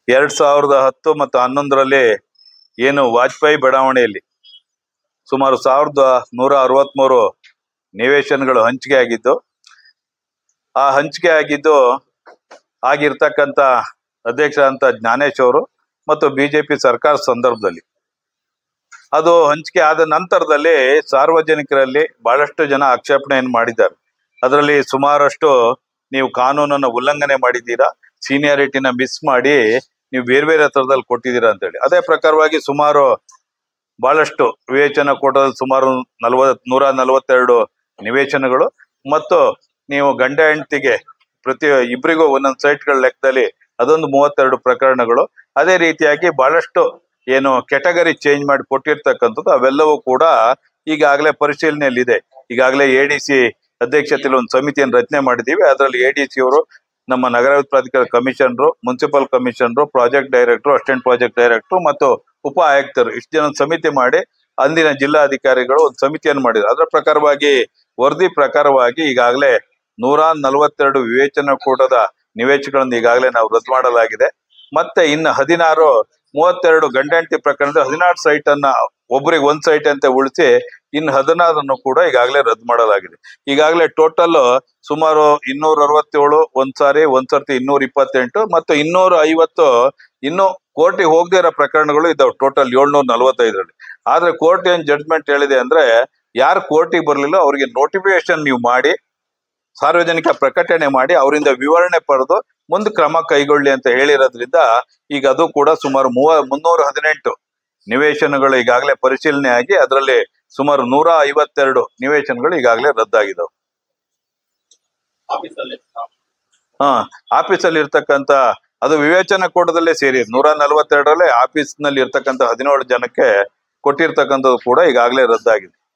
2010 ಮತ್ತು 11ರಲ್ಲಿ ಏನು ವಾಜಪೇಯಿ ಬಡಾವಣೆಯಲ್ಲಿ ಸುಮಾರು 1163 ನಿವೇಶನಗಳು ಹಂಚಿಕೆ ಆಗಿದ್ದು, ಆ ಹಂಚಿಕೆ ಆಗಿದ್ದು ಆಗಿರ್ತಕ್ಕಂಥ ಅಧ್ಯಕ್ಷರಾದಂಥ ಜ್ಞಾನೇಶ್ ಅವರು ಮತ್ತು ಬಿಜೆಪಿ ಸರ್ಕಾರ ಸಂದರ್ಭದಲ್ಲಿ. ಅದು ಹಂಚಿಕೆ ಆದ ನಂತರದಲ್ಲಿ ಸಾರ್ವಜನಿಕರಲ್ಲಿ ಬಹಳಷ್ಟು ಜನ ಆಕ್ಷೇಪಣೆಯನ್ನು ಮಾಡಿದ್ದಾರೆ. ಅದರಲ್ಲಿ ಸುಮಾರಷ್ಟು ನೀವು ಕಾನೂನನ್ನು ಉಲ್ಲಂಘನೆ ಮಾಡಿದ್ದೀರಾ, ಸೀನಿಯಾರಿಟಿನ ಮಿಸ್ ಮಾಡಿ ನೀವು ಬೇರೆ ಬೇರೆ ಥರದಲ್ಲಿ ಕೊಟ್ಟಿದ್ದೀರಾ ಅಂತೇಳಿ. ಅದೇ ಪ್ರಕಾರವಾಗಿ ಸುಮಾರು ಬಹಳಷ್ಟು ವಿವೇಚನಾ ಕೋಟದಲ್ಲಿ ಸುಮಾರು 142 ನಿವೇಶನಗಳು ಮತ್ತು ನೀವು ಗಂಡ ಹೆಂಡತಿಗೆ ಪ್ರತಿ ಇಬ್ಬರಿಗೂ ಒಂದೊಂದು ಸೈಟ್ಗಳ ಲೆಕ್ಕದಲ್ಲಿ ಅದೊಂದು 32 ಪ್ರಕರಣಗಳು. ಅದೇ ರೀತಿಯಾಗಿ ಬಹಳಷ್ಟು ಏನು ಕೆಟಗರಿ ಚೇಂಜ್ ಮಾಡಿ ಕೊಟ್ಟಿರ್ತಕ್ಕಂಥದ್ದು ಅವೆಲ್ಲವೂ ಕೂಡ ಈಗಾಗಲೇ ಪರಿಶೀಲನೆಯಲ್ಲಿದೆ. ಈಗಾಗಲೇ ADC ಅಧ್ಯಕ್ಷತೆಯಲ್ಲಿ ಒಂದು ಸಮಿತಿಯನ್ನು ರಚನೆ ಮಾಡಿದ್ದೀವಿ. ಅದರಲ್ಲಿ ADC ಅವರು, ನಮ್ಮ ನಗರಾಭಿವೃದ್ಧಿ ಪ್ರಾಧಿಕಾರ commissioner, municipal commissioner, project director, assistant project director ಮತ್ತು ಉಪ ಆಯುಕ್ತರು ಇಷ್ಟು ಜನ ಸಮಿತಿ ಮಾಡಿ ಅಂದಿನ ಜಿಲ್ಲಾಧಿಕಾರಿಗಳು ಒಂದು ಸಮಿತಿಯನ್ನು ಮಾಡಿದ್ರು. ಅದರ ಪ್ರಕಾರವಾಗಿ ವರದಿ ಪ್ರಕಾರವಾಗಿ ಈಗಾಗಲೇ 142 ವಿವೇಚನಾ ಕೂಟದ ನಿವೇಶನಗಳನ್ನು ಈಗಾಗಲೇ ನಾವು ರದ್ದು ಮಾಡಲಾಗಿದೆ. ಮತ್ತೆ ಇನ್ನು 32 ಗಂಡ ಹೆಂಡತಿ ಪ್ರಕರಣದ 16 ಸೈಟ್ ಅನ್ನ ಒಬ್ಬರಿಗೆ ಒಂದು ಸೈಟ್ ಅಂತ ಉಳಿಸಿ ಇನ್ನು 16 ಕೂಡ ಈಗಾಗಲೇ ರದ್ದು ಮಾಡಲಾಗಿದೆ. ಈಗಾಗಲೇ ಟೋಟಲ್ ಸುಮಾರು 267 ಒಂದ್ಸರ್ತಿ 228 ಮತ್ತು 250 ಇನ್ನು ಕೋರ್ಟಿಗೆ ಹೋಗದೇ ಇರೋ ಪ್ರಕರಣಗಳು ಇದಾವೆ. ಟೋಟಲ್ 745ರಲ್ಲಿ. ಆದ್ರೆ ಕೋರ್ಟ್ ಏನ್ ಜಡ್ಜ್ಮೆಂಟ್ ಹೇಳಿದೆ ಅಂದ್ರೆ, ಯಾರು ಕೋರ್ಟಿಗೆ ಬರಲಿಲ್ಲ ಅವರಿಗೆ ನೋಟಿಫಿಕೇಶನ್ ನೀವು ಮಾಡಿ ಸಾರ್ವಜನಿಕ ಪ್ರಕಟಣೆ ಮಾಡಿ ಅವರಿಂದ ವಿವರಣೆ ಪಡೆದು ಮುಂದೆ ಕ್ರಮ ಕೈಗೊಳ್ಳಿ ಅಂತ ಹೇಳಿರೋದ್ರಿಂದ ಈಗ ಅದು ಕೂಡ ಸುಮಾರು 318 ನಿವೇಶನಗಳು ಈಗಾಗಲೇ ಪರಿಶೀಲನೆ ಆಗಿ ಅದರಲ್ಲಿ ಸುಮಾರು 152 ನಿವೇಶನಗಳು ಈಗಾಗಲೇ ರದ್ದಾಗಿದ್ದಾವೆ. ಆಫೀಸಲ್ಲಿ ಇರ್ತಕ್ಕಂಥ ಅದು ವಿವೇಚನಾ ಕೂಟದಲ್ಲೇ ಸೇರಿ 142ರಲ್ಲಿ ಆಫೀಸ್ ನಲ್ಲಿ ಇರ್ತಕ್ಕಂಥ 17 ಜನಕ್ಕೆ ಕೊಟ್ಟಿರ್ತಕ್ಕಂಥದ್ದು ಕೂಡ ಈಗಾಗಲೇ ರದ್ದಾಗಿದೆ.